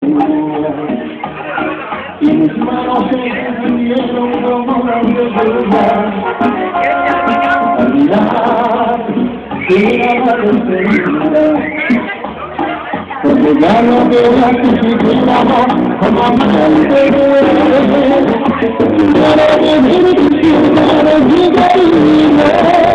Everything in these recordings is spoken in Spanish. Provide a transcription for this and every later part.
y mis manos se encendieron como las de celular. Al mirar, era la despedida, porque ya no queda que se quedaba como amante. Para vivir quisiera mi cariño.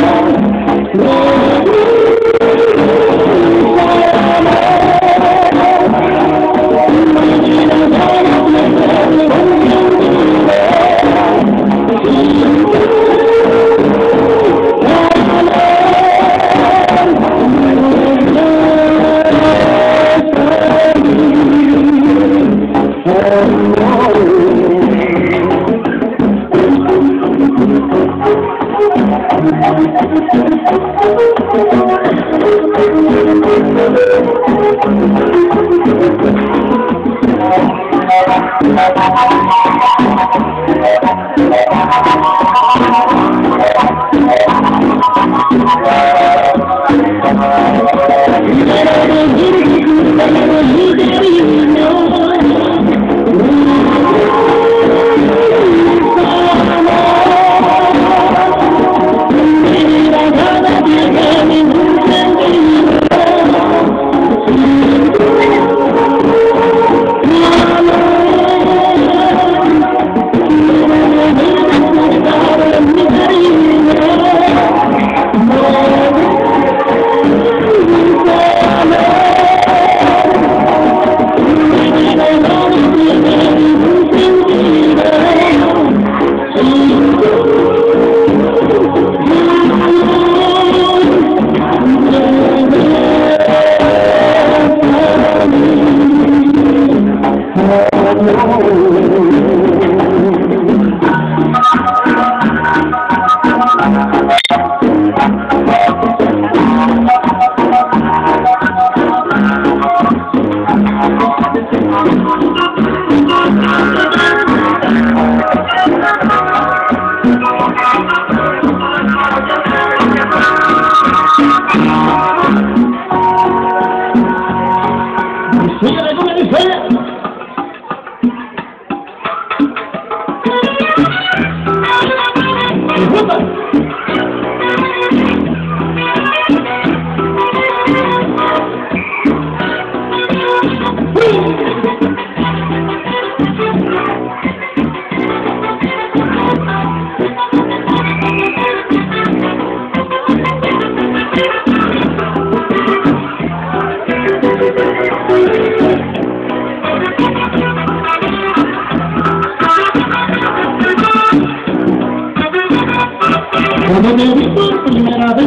Cuando me vi por primera vez,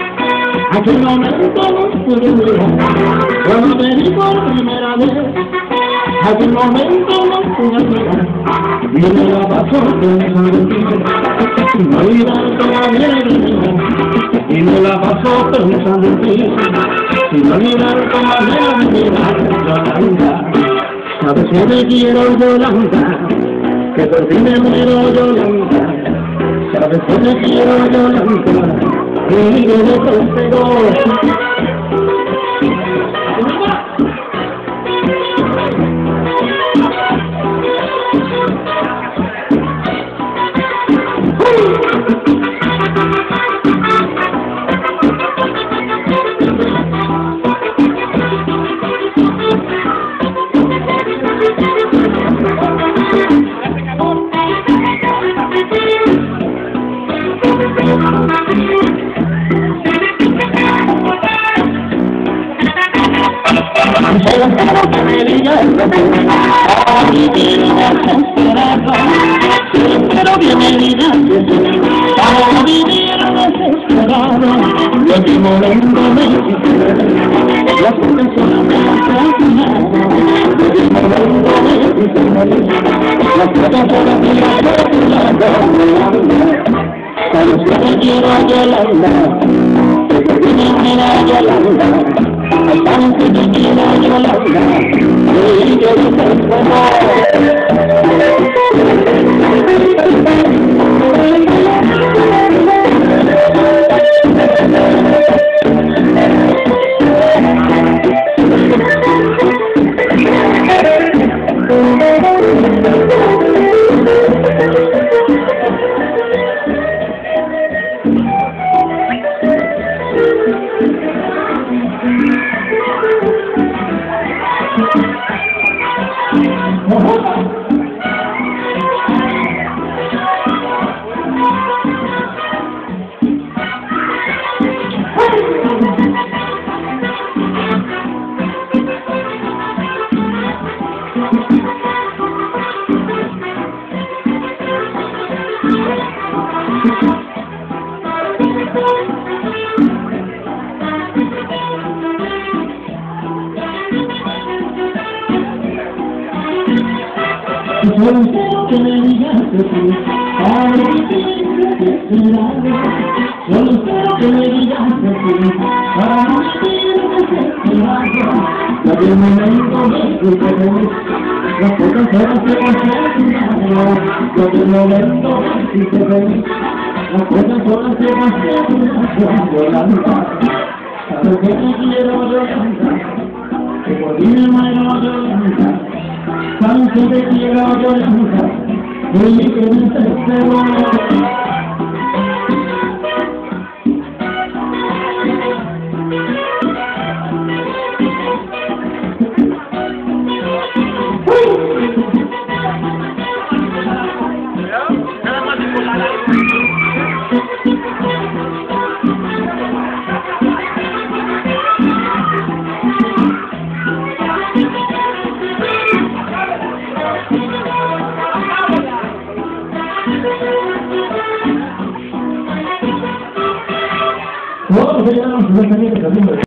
aquel momento no pude olvidar. Cuando me vi por primera vez, aquel momento no pude olvidar. Y me la pasó pensando en ti, sin olvidar todavía de mirar. Y me la pasó pensando en ti, sin olvidar todavía de mirar. Yolanda, sabes que te quiero, Yolanda, que por ti me muero, Yolanda. Sabes que te quiero, Yolanda, y yo no te espero. Solo quiero que me digas para vivir desesperado. Solo quiero que me digas para vivir desesperado. De ti momento me quisiera, las cosas solamente a tu lado. De ti momento me quisiera, las cosas solamente a tu lado. Sabes que te quiero, Yolanda, que por ti me muera, Yolanda. Sabes que te quiero, Yolanda, y yo no te espero. Solo quiero que me digas que sí, para vivir desesperado. Solo quiero que me digas que sí, para vivir desesperado. Ya que el momento de que te ves, las cosas solo se pasan. Ya que el momento de que te ves, las cosas solo se pasan. Yolanda, sabes que te quiero, Yolanda, que por ti me muero, Yolanda. Sabes que te quiero, Yolanda, y que me desespero. Todos se llaman